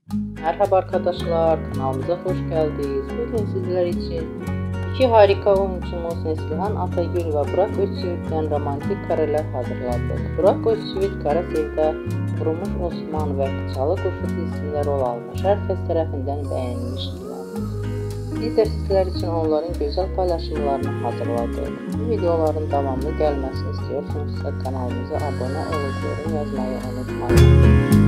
Merhaba arkadaşlar, kanalımıza hoş geldiniz. Bugün sizler için iki harika oyuncumuz Neslihan Atagül ve Burak Özçivit'ten romantik kareler hazırladık. Burak Özçivit Kara Sevda, Vurmuş Osman ve Çalı Kuşu dizisinde rol almış. Herkes tarafından beğenmiştiler. Biz de sizler için onların güzel paylaşımlarını hazırladık. Bu videoların devamlı gelmesini istiyorsanız kanalımıza abone olup yorum yazmayı unutmayın.